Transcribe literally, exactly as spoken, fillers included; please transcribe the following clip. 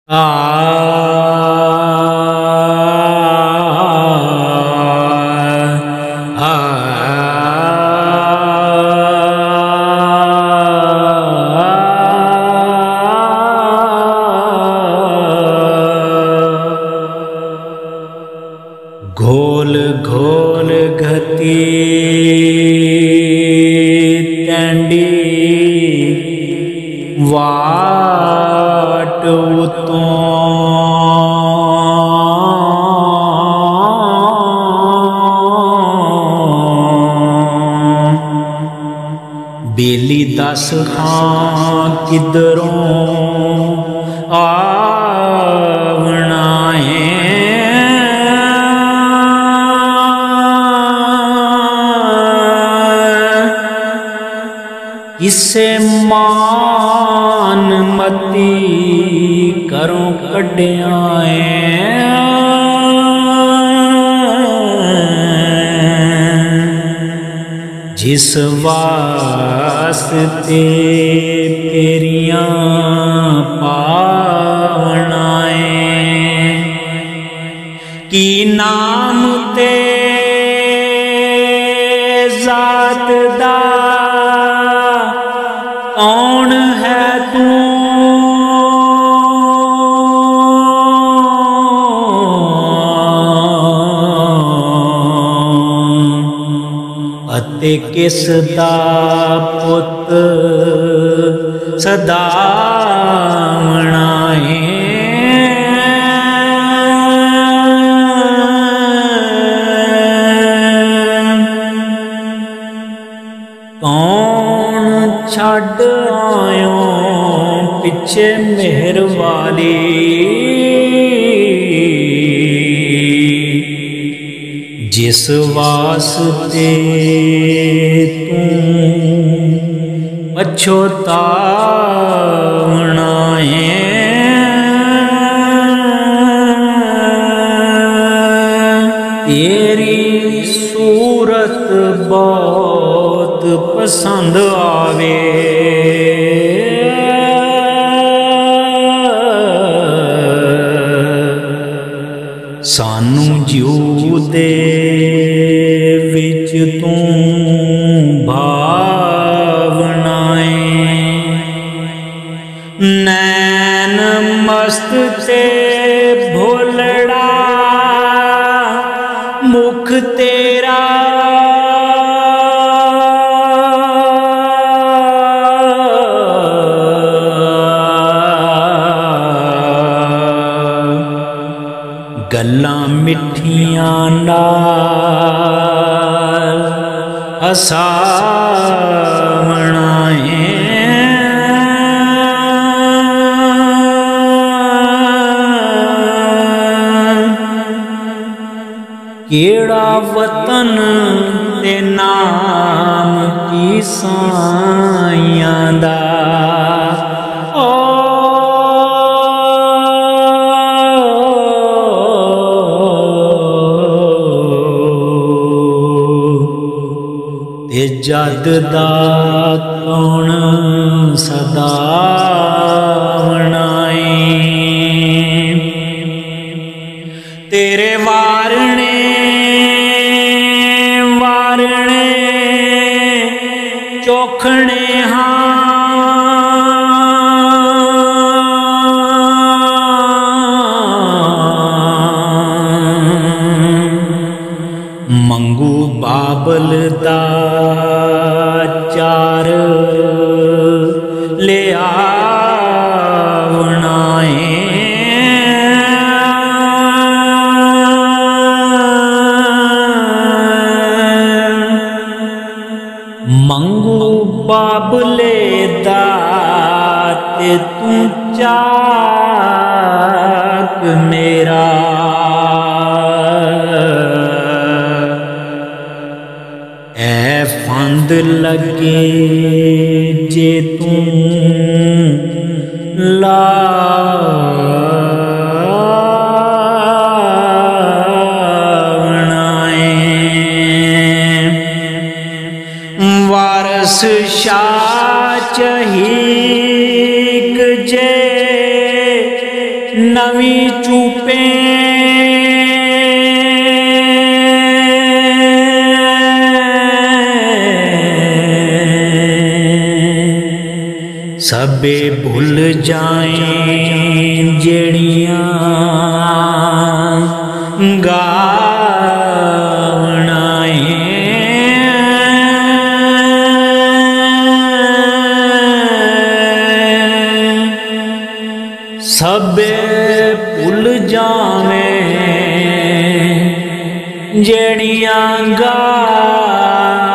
आ घोल घोल घती टंडी वाट उतों बेली दस हाँ किधरों आवना है इसे मान मती करों कड्डिया जिस वास्ते फेरियां पावनाए की नाम ते जात दा कौन है तू अते किस दा पुत सदावना है कौन छड़ आयो पिछे मेहर वाली जिस वास्ते तू पछोतावना है तेरी सूरत बहुत पसंद आवे सानू जीव दे विच तू भावनाए नैन मस्त ते भोलड़ा मुख तेरा गल्लां मिठियां नाल हसावना है केड़ा वतन ते नाम की साइयां दा जद दा कौन सदावना तेरे वारने वारने चोखने हाँ मंगू बाबल दा चार ले आवना मंगू बाबले दाते तू चाक मेरा फंद लगे जे तू लावनाए वारस शाह चहीक जे नवी चूपे सबे भूल जाएं जेड़ियां गावनाएं सबे भूल जावें जेड़ियां गा